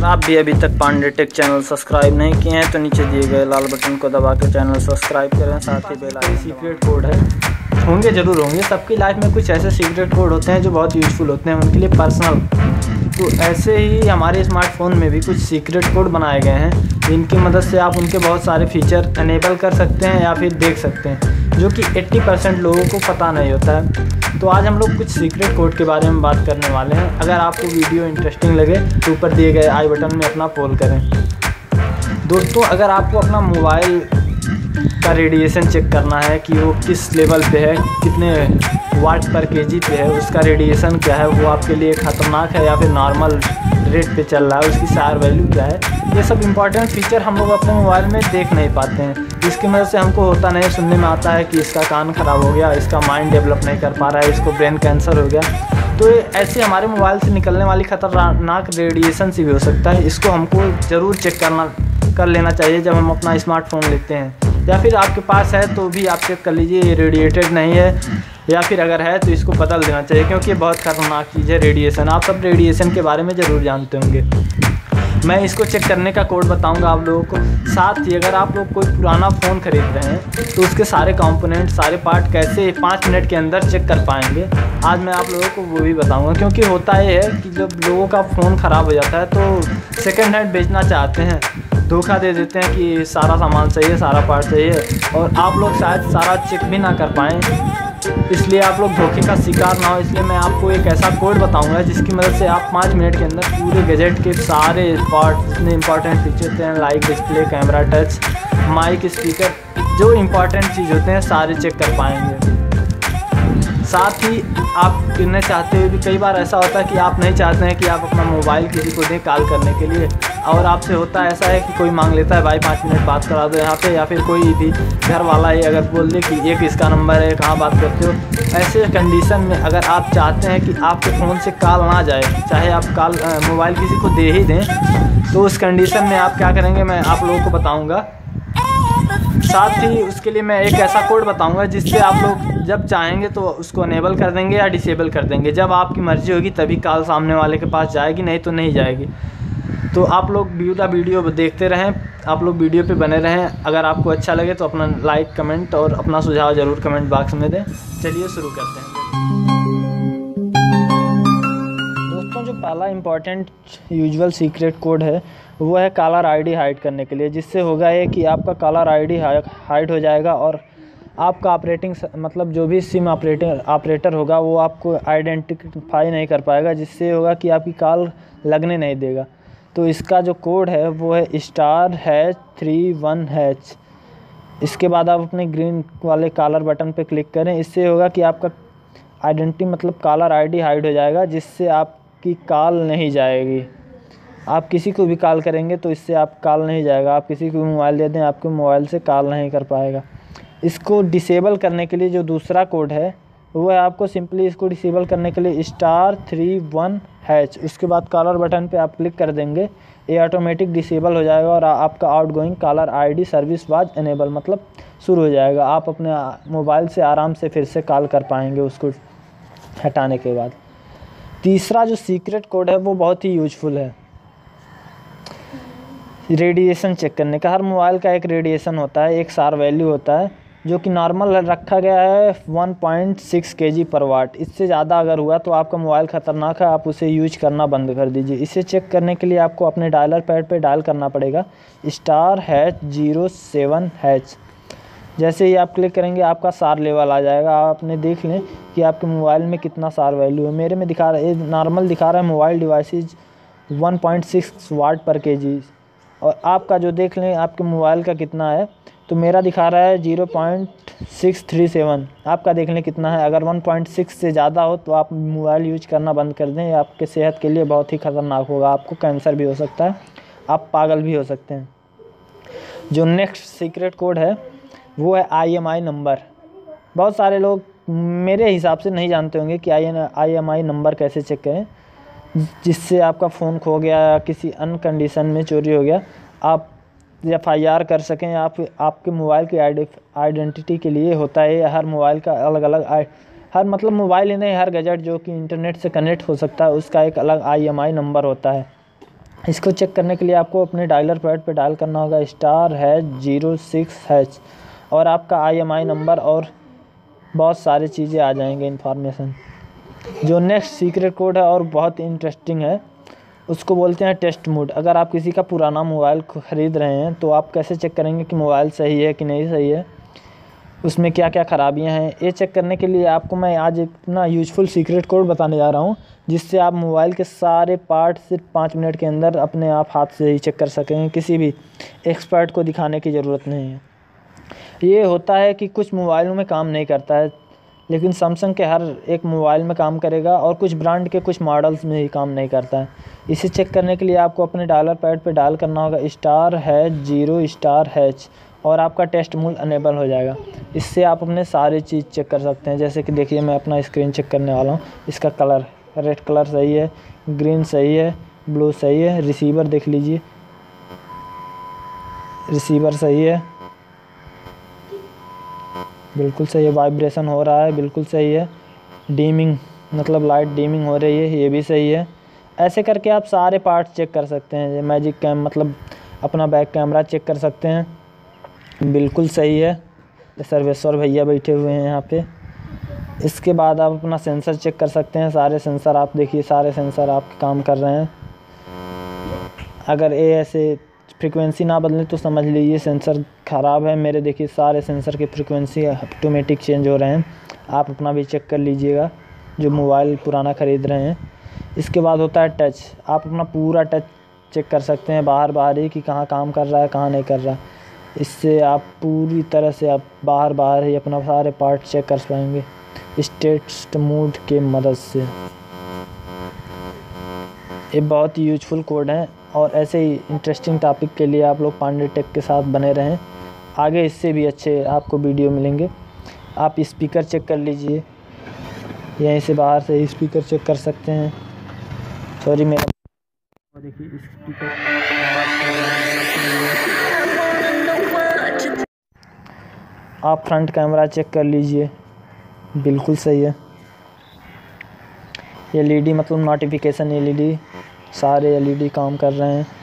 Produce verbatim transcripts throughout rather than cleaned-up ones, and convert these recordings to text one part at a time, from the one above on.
अगर आप भी अभी तक पांडे टेक चैनल सब्सक्राइब नहीं किए हैं तो नीचे दिए गए लाल बटन को दबा के चैनल सब्सक्राइब करें, साथ ही बेल आइकन। सीक्रेट कोड है, होंगे ज़रूर होंगे, सबकी लाइफ में कुछ ऐसे सीक्रेट कोड होते हैं जो बहुत यूज़फुल होते हैं उनके लिए पर्सनल। तो ऐसे ही हमारे स्मार्टफोन में भी कुछ सीक्रेट कोड बनाए गए हैं जिनकी मदद से आप उनके बहुत सारे फीचर अनेबल कर सकते हैं या फिर देख सकते हैं, जो कि अस्सी परसेंट लोगों को पता नहीं होता है। तो आज हम लोग कुछ सीक्रेट कोड के बारे में बात करने वाले हैं। अगर आपको वीडियो इंटरेस्टिंग लगे तो ऊपर दिए गए आई बटन में अपना पोल करें। दोस्तों, अगर आपको अपना मोबाइल का रेडिएशन चेक करना है कि वो किस लेवल पे है, कितने वाट पर केजी पे है, उसका रेडिएशन क्या है, वो आपके लिए ख़तरनाक है या फिर नॉर्मल रेट पे चल रहा है, उसकी शायर वैल्यू क्या है, ये सब इंपॉर्टेंट फीचर हम लोग अपने मोबाइल में देख नहीं पाते हैं, जिसकी वजह से हमको होता नहीं, सुनने में आता है कि इसका कान ख़राब हो गया, इसका माइंड डेवलप नहीं कर पा रहा है, इसको ब्रेन कैंसर हो गया। तो ऐसे हमारे मोबाइल से निकलने वाली ख़तरनाक रेडिएशन से भी हो सकता है। इसको हमको ज़रूर चेक करना कर लेना चाहिए जब हम अपना स्मार्टफोन लेते हैं, या फिर आपके पास है तो भी आप चेक कर लीजिए ये रेडिएटेड नहीं है, या फिर अगर है तो इसको बदल देना चाहिए, क्योंकि ये बहुत खतरनाक चीज़ है रेडिएशन। आप सब रेडिएशन के बारे में ज़रूर जानते होंगे। मैं इसको चेक करने का कोड बताऊंगा आप लोगों को। साथ ही अगर आप लोग कोई पुराना फ़ोन ख़रीद रहे हैं तो उसके सारे कंपोनेंट, सारे पार्ट कैसे पाँच मिनट के अंदर चेक कर पाएंगे, आज मैं आप लोगों को वो भी बताऊंगा। क्योंकि होता ये है कि जब लोगों का फ़ोन ख़राब हो जाता है तो सेकेंड हैंड बेचना चाहते हैं, धोखा दे देते हैं कि सारा सामान सही है, सारा पार्ट सही है, और आप लोग शायद सारा चेक भी ना कर पाएँ, इसलिए आप लोग धोखे का शिकार ना हो। इसलिए मैं आपको एक ऐसा कोड बताऊंगा जिसकी मदद से आप पाँच मिनट के अंदर पूरे गैजेट के सारे पार्ट, जितने इंपॉर्टेंट फीचर होते हैं, like display, camera, touch, mic, speaker, जो इंपॉर्टेंट चीज़ होते हैं सारे चेक कर पाएंगे। साथ ही आप करना चाहते हुए भी कई बार ऐसा होता है कि आप नहीं चाहते हैं कि आप अपना मोबाइल किसी को दें कॉल करने के लिए, और आपसे होता है ऐसा है कि कोई मांग लेता है भाई पाँच मिनट बात करा दो यहाँ पे, या फिर कोई भी घर वाला ही अगर बोल दे कि एक इसका नंबर है, कहाँ बात करते हो। ऐसे कंडीशन में अगर आप चाहते हैं कि आपके फ़ोन से कॉल ना जाए, चाहे आप कॉल मोबाइल किसी को दे ही दें, तो उस कंडीशन में आप क्या करेंगे मैं आप लोगों को बताऊँगा। साथ ही उसके लिए मैं एक ऐसा कोड बताऊंगा जिससे आप लोग जब चाहेंगे तो उसको अनेबल कर देंगे या डिसेबल कर देंगे। जब आपकी मर्ज़ी होगी तभी कॉल सामने वाले के पास जाएगी, नहीं तो नहीं जाएगी। तो आप लोग वीडियो वीडियो देखते रहें, आप लोग वीडियो पे बने रहें। अगर आपको अच्छा लगे तो अपना लाइक, कमेंट और अपना सुझाव ज़रूर कमेंट बॉक्स में दें। चलिए शुरू करते हैं। दोस्तों, जो पहला इम्पॉर्टेंट यूजुअल सीक्रेट कोड है वो है कॉलर आईडी हाइड करने के लिए, जिससे होगा ये कि आपका कॉलर आईडी हाइड हो जाएगा और आपका ऑपरेटिंग मतलब जो भी सिम ऑपरेटर ऑपरेटर होगा वो आपको आइडेंटिफाई नहीं कर पाएगा, जिससे होगा कि आपकी कॉल लगने नहीं देगा। तो इसका जो कोड है वो है star hash three one hash. इसके बाद आप अपने ग्रीन वाले कॉलर बटन पे क्लिक करें। इससे होगा कि आपका आइडेंटिटी मतलब कॉलर आईडी हाइड हो जाएगा, जिससे आपकी कॉल नहीं जाएगी। आप किसी को भी कॉल करेंगे तो इससे आप कॉल नहीं जाएगा। आप किसी को मोबाइल दे दें, आपके मोबाइल से कॉल नहीं कर पाएगा। इसको डिसेबल करने के लिए जो दूसरा कोड है वो है, आपको सिंपली इसको डिसेबल करने के लिए स्टार थ्री वन हैच, उसके बाद कॉलर बटन पे आप क्लिक कर देंगे, ये ऑटोमेटिक डिसेबल हो जाएगा और आपका outgoing caller ID service was enable मतलब शुरू हो जाएगा। आप अपने मोबाइल से आराम से फिर से कॉल कर पाएंगे उसको हटाने के बाद। तीसरा जो सीक्रेट कोड है वो बहुत ही यूजफुल है रेडिएशन चेक करने का। हर मोबाइल का एक रेडिएशन होता है, एक शायर वैल्यू होता है, जो कि नॉर्मल रखा गया है वन पॉइंट सिक्स केजी पर वाट। इससे ज़्यादा अगर हुआ तो आपका मोबाइल ख़तरनाक है, आप उसे यूज करना बंद कर दीजिए। इसे चेक करने के लिए आपको अपने डायलर पैड पे डायल करना पड़ेगा star hash zero seven hash. जैसे ही आप क्लिक करेंगे आपका शायर लेवल आ जाएगा। आपने देख लें कि आपके मोबाइल में कितना शायर वैल्यू है। मेरे में दिखा रहा है, नॉर्मल दिखा रहा है mobile devices one point six watt per K जी, और आपका जो देख लें आपके मोबाइल का कितना है, तो मेरा दिखा रहा है zero point six three seven. आपका देख लें कितना है। अगर वन पॉइंट सिक्स से ज़्यादा हो तो आप मोबाइल यूज करना बंद कर दें, आपके सेहत के लिए बहुत ही ख़तरनाक होगा। आपको कैंसर भी हो सकता है, आप पागल भी हो सकते हैं। जो नेक्स्ट सीक्रेट कोड है वो है आई एम आई नंबर। बहुत सारे लोग मेरे हिसाब से नहीं जानते होंगे कि I I M I number कैसे चेक करें, जिससे आपका फ़ोन खो गया या किसी अन्य कंडीशन में चोरी हो गया, आप एफ आई आर कर सकें। आप आपके मोबाइल की आइडेंटिटी के लिए होता है, हर मोबाइल का अलग अलग हर मतलब मोबाइल ही नहीं, हर गैजेट जो कि इंटरनेट से कनेक्ट हो सकता है उसका एक अलग आई एम आई नंबर होता है। इसको चेक करने के लिए आपको अपने डायलर पैड पे डायल करना होगा star hash zero six hash और आपका आई एम आई नंबर और बहुत सारी चीज़ें आ जाएंगे इन्फॉर्मेशन। जो नेक्स्ट सीक्रेट कोड है और बहुत इंटरेस्टिंग है, उसको बोलते हैं टेस्ट मोड। अगर आप किसी का पुराना मोबाइल ख़रीद रहे हैं तो आप कैसे चेक करेंगे कि मोबाइल सही है कि नहीं सही है, उसमें क्या क्या ख़राबियां हैं, ये चेक करने के लिए आपको मैं आज इतना यूज़फुल सीक्रेट कोड बताने जा रहा हूं, जिससे आप मोबाइल के सारे पार्ट सिर्फ पाँच मिनट के अंदर अपने आप हाथ से ही चेक कर सकेंगे। किसी भी एक्सपर्ट को दिखाने की ज़रूरत नहीं है। ये होता है कि कुछ मोबाइलों में काम नहीं करता है, लेकिन सैमसंग के हर एक मोबाइल में काम करेगा और कुछ ब्रांड के कुछ मॉडल्स में ही काम नहीं करता है। इसे चेक करने के लिए आपको अपने डायलर पैड पे डायल करना होगा star hash zero star hash और आपका टेस्ट मोड अनेबल हो जाएगा। इससे आप अपने सारी चीज़ चेक कर सकते हैं। जैसे कि देखिए मैं अपना स्क्रीन चेक करने वाला हूँ। इसका कलर रेड कलर सही है, ग्रीन सही है, ब्लू सही है, रिसीवर देख लीजिए, रिसीवर सही है, बिल्कुल सही है, वाइब्रेशन हो रहा है, बिल्कुल सही है, डीमिंग मतलब लाइट डीमिंग हो रही है, ये भी सही है। ऐसे करके आप सारे पार्ट चेक कर सकते हैं। मैजिक कैम मतलब अपना बैक कैमरा चेक कर सकते हैं, बिल्कुल सही है। सर्वेश्वर भैया बैठे हुए हैं यहाँ पे। इसके बाद आप अपना सेंसर चेक कर सकते हैं। सारे सेंसर आप देखिए, सारे सेंसर आपके काम कर रहे हैं। अगर ये ऐसे फ्रीक्वेंसी ना बदले तो समझ लीजिए सेंसर ख़राब है। मेरे देखिए सारे सेंसर की फ्रीक्वेंसी ऑटोमेटिक चेंज हो रहे हैं। आप अपना भी चेक कर लीजिएगा जो मोबाइल पुराना ख़रीद रहे हैं। इसके बाद होता है टच। आप अपना पूरा टच चेक कर सकते हैं बाहर बाहर ही कि कहाँ काम कर रहा है कहाँ नहीं कर रहा। इससे आप पूरी तरह से आप बाहर बाहर ही अपना सारे पार्ट चेक कर पाएंगे टेस्ट मोड के मदद से। ये बहुत ही यूजफुल कोड हैं और ऐसे ही इंटरेस्टिंग टॉपिक के लिए आप लोग पांडे टेक के साथ बने रहें। आगे इससे भी अच्छे आपको वीडियो मिलेंगे। आप स्पीकर चेक कर लीजिए, यहीं से बाहर से स्पीकर चेक कर सकते हैं। सॉरी मेरा देखिए स्पीकर। आप फ्रंट कैमरा चेक कर लीजिए, बिल्कुल सही है। एलईडी मतलब नोटिफिकेशन एलईडी, सारे एलईडी काम कर रहे हैं।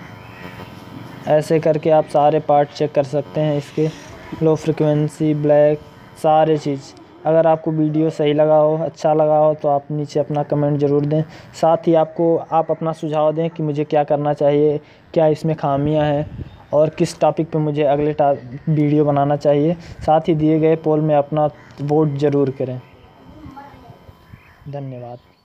ऐसे करके आप सारे पार्ट चेक कर सकते हैं इसके, लो फ्रिक्वेंसी, ब्लैक, सारे चीज़। अगर आपको वीडियो सही लगा हो, अच्छा लगा हो तो आप नीचे अपना कमेंट ज़रूर दें। साथ ही आपको आप अपना सुझाव दें कि मुझे क्या करना चाहिए, क्या इसमें खामियां हैं और किस टॉपिक पे मुझे अगले वीडियो बनाना चाहिए। साथ ही दिए गए पोल में अपना वोट ज़रूर करें। धन्यवाद।